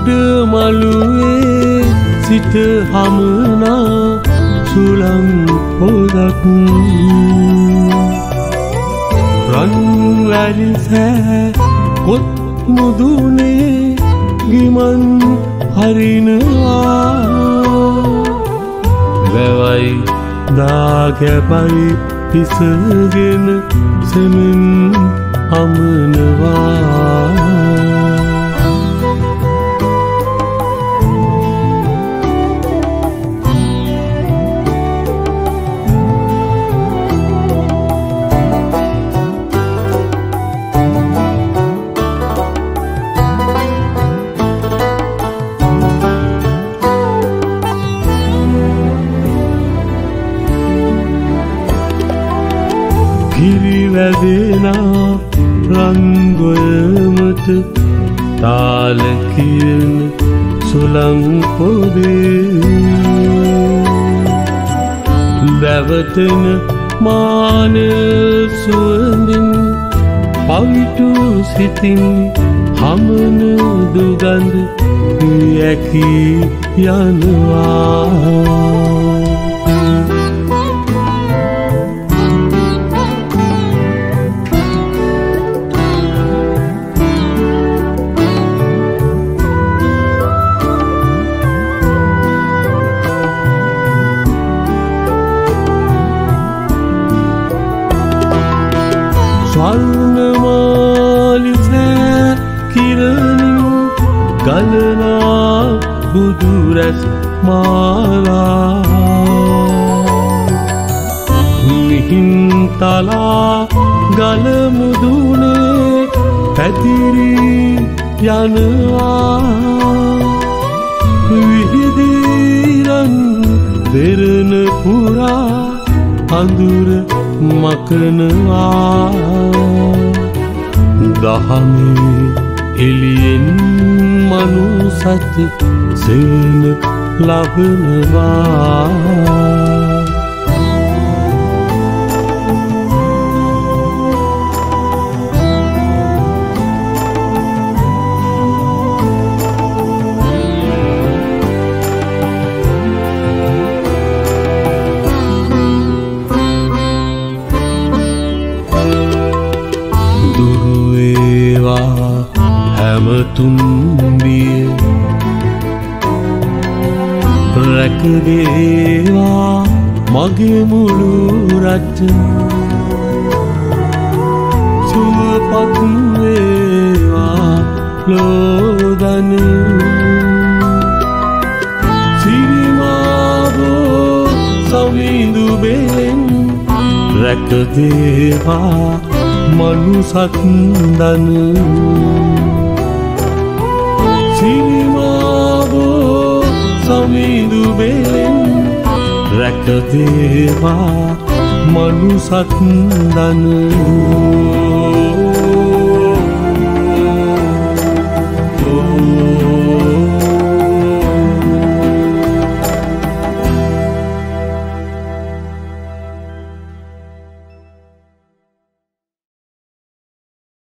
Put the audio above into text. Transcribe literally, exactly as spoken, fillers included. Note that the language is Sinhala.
මළුවේ සිට හමනා සුළං පොදක් රන් වැලි සෑ කොත් මුදුනේ ගිමන් හරිනවා වැවයි දාගැබයි පිසගෙන සෙමින් හමනවා කිරිවැදෙනා රන්ගොයමට තාල කියන සුළං පොදේ දැවටෙන මාන සුවඳින් පවිටු සිතින් හමන දුගඳ යැකී යනවා ස්වර්ණමාලි සෑ කිරණින් ගලනා බුදු රැස් මාලා මිහින්තලා ගල මුදුනේ පැතිරි යනවා විහිදිරන් දෙරණ පුරා අඳුර මකනවා දහමේ එළියෙන් මනුසත් සේන ලබනවා හැමතුම්බිය රැකදේවා මගේ මුළු රට සුවපත් වේවා ලෝදන සිරිමාවෝ සවිඳු බෙලෙන් රැකදේවා මනුසත් දන සිරිමාවෝ සමිඳු බෙලෙන් රැකදේවා මනුසත් දන